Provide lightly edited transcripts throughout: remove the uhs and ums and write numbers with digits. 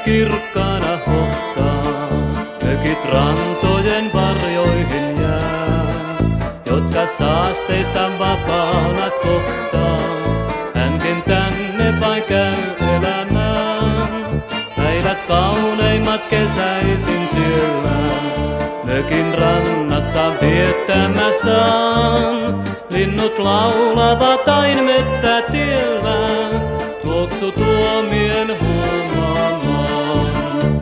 kirkkaana hohtaa, mökit rantojen varjoihin jää, jotka saasteista vapaana kohtaa. Hänkin tänne vain käy elämään, päivät kauneimmat kesäisin siellä. Mökin rannassa viettämässään, linnut laulavat aina metsätiellä, tuoksu tuomien huomaamaan.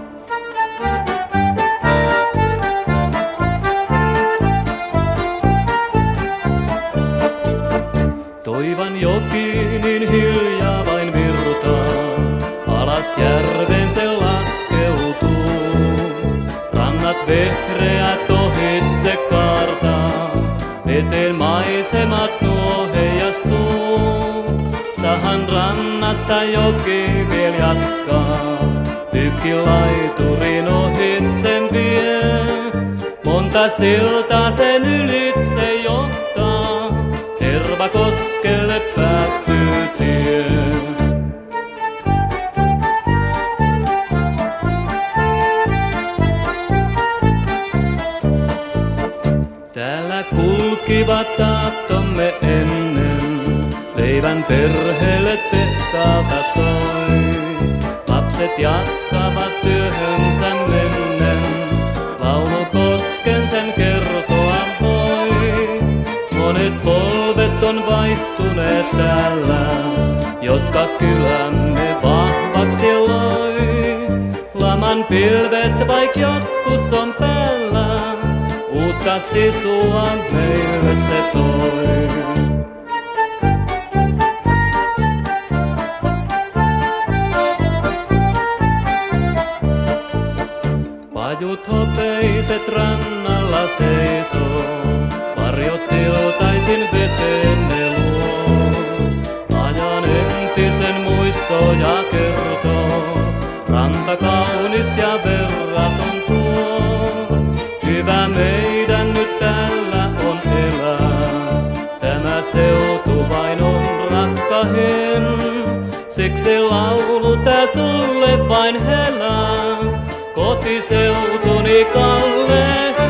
Toivan joki niin hiljaa vain virtaa, alas järven se laskeutuu. Rannat vehreät ohitse kaartaa, veteen maisemat nuo heijastuu. Sahan rannasta joki vielä jatkaa, pykkilaiturin ohitsen vie. Monta siltaa sen ylitse johtaa, Tervakoskelle päättyy tie. Täällä kulkivat taattomme ennen, leivän perheelle tehtävä toi. Lapset jatkavat työhönsä mennen, Laulukosken sen kertoa voi. Monet polvet on vaihtuneet täällä, jotka kylämme vahvaksi loi. Laman pilvet vaik joskus on päällä, uutta sisua meille se toi. Pajut hopeiset rannalla seisoo, varjot iltaisin veteen ne luo. Ajan entisen muistoja kertoo, ranta kaunis ja verraton tuo. Hyvä meidän nyt täällä on elää, tämä seutu vain on rakkahin. Siksi laulu tää sulle vain helää, kotiseutuni Kalle.